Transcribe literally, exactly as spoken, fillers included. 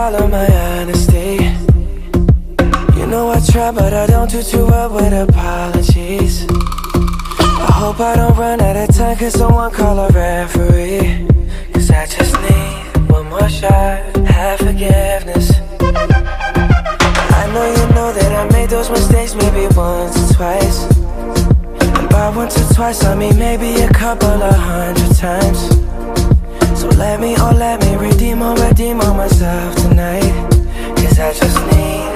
all of my honesty. You know I try, but I don't do too well with apologies. I hope I don't run out of time, cause someone call a referee. Cause I just need one more shot, have forgiveness. I know you know that I made those mistakes maybe once or twice. And by once or twice I mean maybe a couple of hundred times. So let me, oh let me redeem or redeem on myself tonight. Cause I just need